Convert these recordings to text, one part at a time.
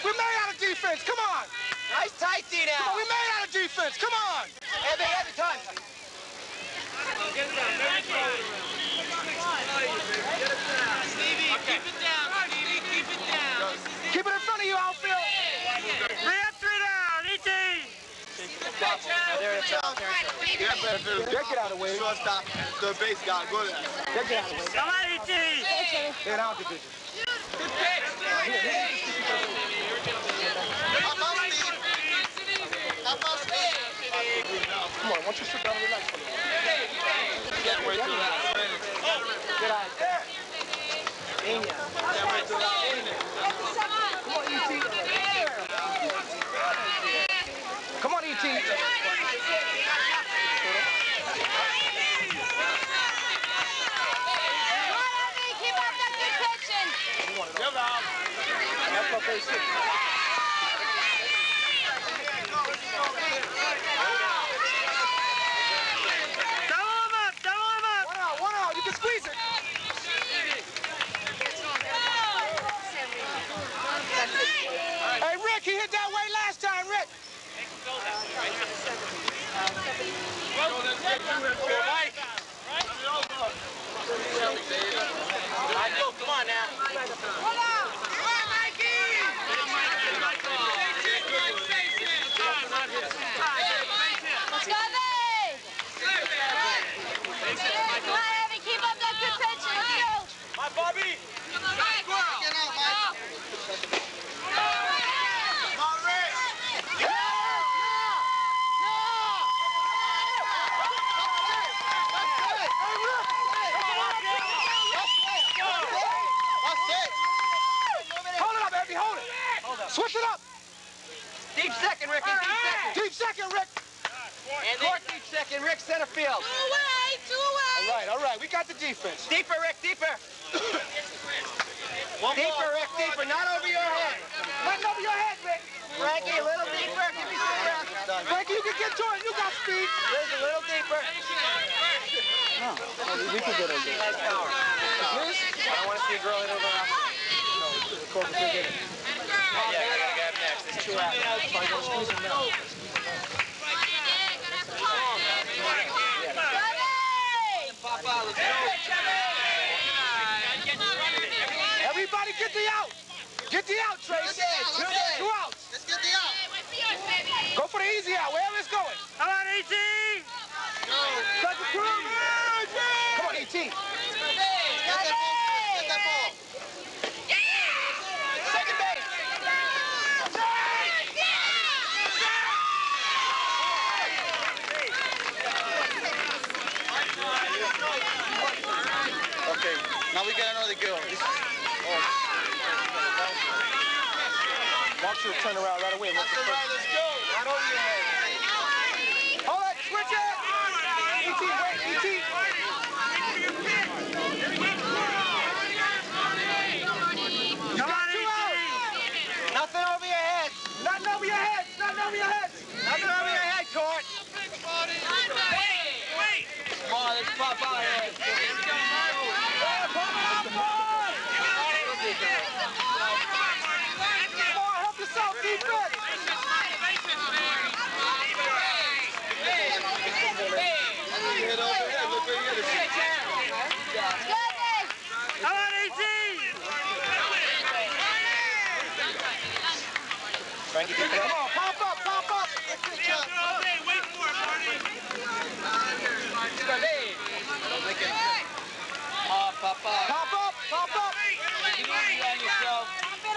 We're made out of defense. Come on. Nice tight D now. Come on, we made out of defense. Come on. Hey, big every time. Stevie, keep it down. Stevie, keep it down. Keep it in front of you, outfield. 3 up, 3 down. ET. There it's out. Get out of the way. Shortstop, third base guy, go there. Get out of the way. Come on, ET. Get out of the division. Come on, why don't you sit down and relax for a minute? Get out there. Come on, E.T. Keep up that good pitching. Give out. That's what they say. One out. You can squeeze it. Hey, Rick, he hit that way last time, Rick. Come on now. Keep up that good pitching. Let's go. My Bobby. Switch it up. Deep second, Rick. Deep second, Rick. And Court deep second, Rick center field. Two away. All right. We got the defense. Deeper, Rick, deeper. Deeper, Rick, deeper. Not over your head. Right over your head, Rick. Frankie, a little deeper. Give me some breath. Frankie, you can get to it. You got speed. There's a little deeper. We can get over there. Nice power. This? I don't want to see a girl hit over the No, the court will get it. Oh, yeah, I gotta get him next. It's 2 out. So I'm going to squeeze him now. Papa, let's go. Everybody get the out. Get the out, Trace. 2 outs. Let's get the out. Go for the easy out. Wherever it's going. Come on, ET. Touch the crew. Come on, E.T. Get that ball. Second base. Okay, now we got another girl. Want you to turn around right away. That's all right, let's go. Not over your head. Hold it. Switch it. E.T. Wait. E.T. Come on, ET. Nothing over your head. Nothing over your head. Nothing over your head. Nothing over your head, Court. Come on, let's pop out here. Come on, help yourself, defense. Head over here, look where he is. Come on, ET. Frankie, come on, pop up. Papa. Pop up. Easy on yourself.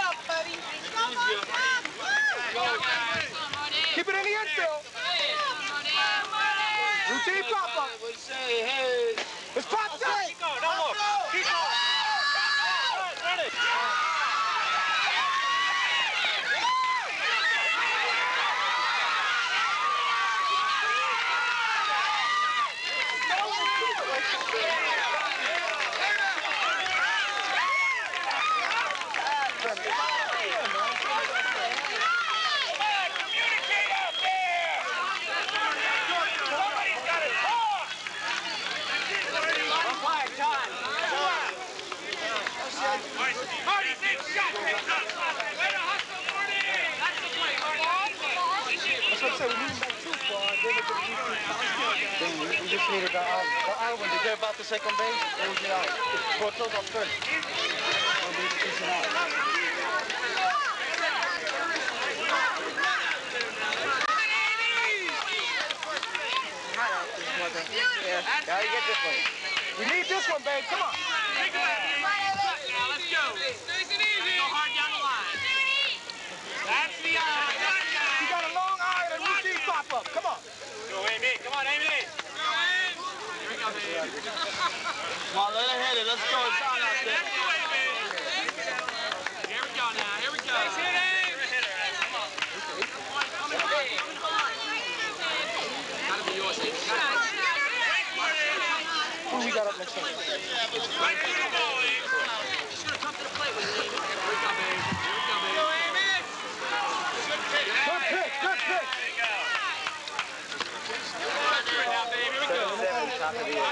Keep it in the infield. Routine pop up. We say, hey. It's pop up. Keep going. No more. Keep going. Run it. Marty, take shot. Way to hustle, Marty. said we moved back too far, then it could be we just needed the other one to get about the second base, then we get out. Go close up first. We'll be pushing out. Yeah, now you get this one. We need this one, babe. Come on. Take it back. Now let's go. Nice and easy. Go hard down the line. That's the eye. You got a long eye and a routine pop up. Come on. Go, Amy. Come on, Amy. Here we go, baby. Come on, let her hit it. Let's go. It's on out there. That's the way, baby. Here we go now. Here we go. Nice hit, Abe. Gotta be yours, Abe. Who we got up next time? Right through the ball, Abe. Just gonna come to the plate with it, Abe. Here we go, babe. Here we go, babe. Go, Amy. Good pick. Good pick. Right now, babe. Here we go. Top of the year.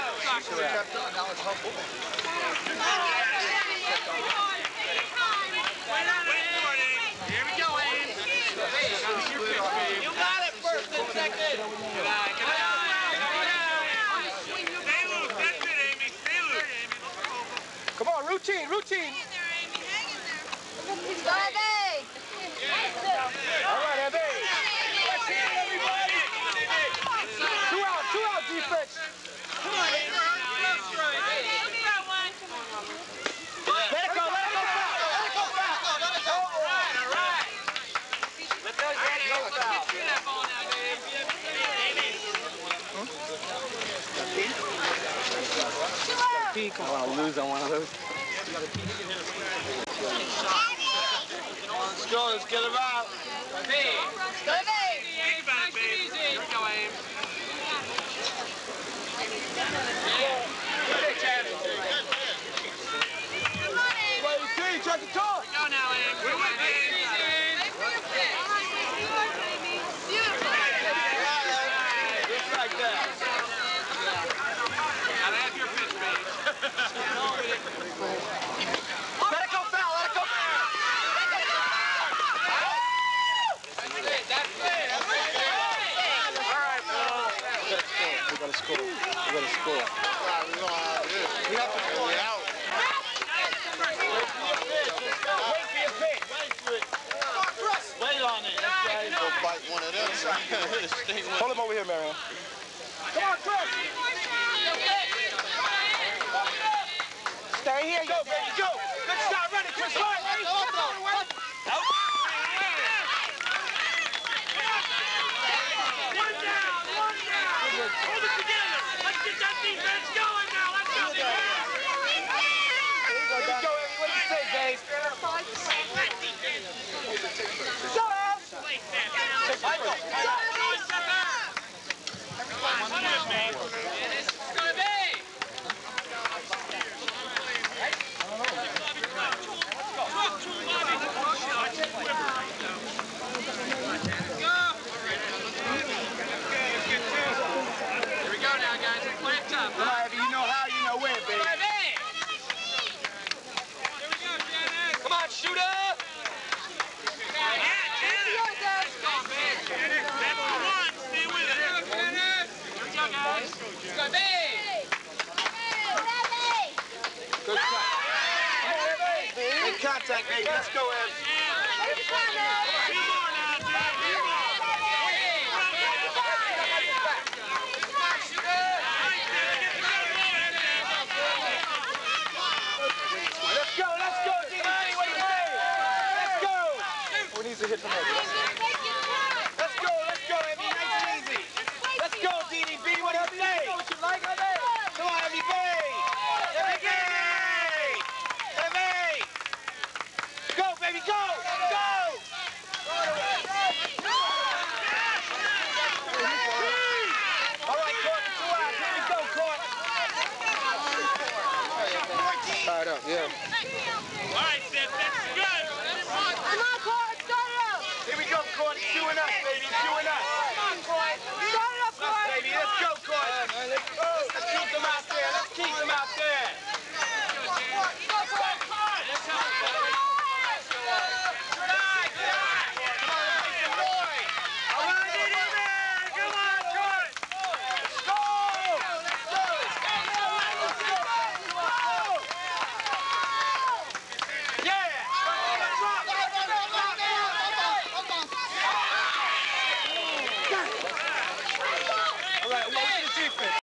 Wait for it, Abe. Here we go, Abe. You got it first and second. Good eye, good eye. Stay loose. That's it, Amy. Stay loose. Come on, routine. All right, Abby. Let's hit it, everybody. Two out defense. Come on, Abe. Let it go foul. All right. Let those guys go foul. Get that ball now, Dave. Come on, lose on one of those. Let's go. Let's get him out. Think about it, babe. Here we go, Abe. Wait, check the top. Go now, Abe. We're with Abe. Just like that. Gotta have your pitch, babe. Let it go foul. We gotta score. We have to pull it out. Wait on it. Go bite one of them. Hold him over here, Marion. Come on, Chris. Stay here. Go, baby, go. Good start running, Chris. Go. Hold it together. Let's get that defense going now. Let's go, There you go, Eddie. What do you say, Dave? Here we go now, guys. We're playing tough. Come on, Eddie. You know how, you know when, baby. Come on, shooter. Good shot. Good contact, baby. Let's go, Ed. Let's go, D-Money. What do you say? Let's go. Who needs to hit from there?